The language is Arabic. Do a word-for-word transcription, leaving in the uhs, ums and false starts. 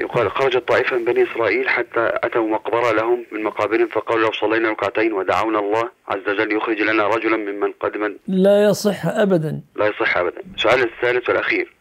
يقال خرجت طائفة من بني إسرائيل حتى أتوا مقبرة لهم من مقابرهم فقالوا لو صلينا ركعتين ودعونا الله عز وجل يخرج لنا رجلا ممن قدم. لا يصح أبدا. لا يصح أبدا. السؤال الثالث والأخير: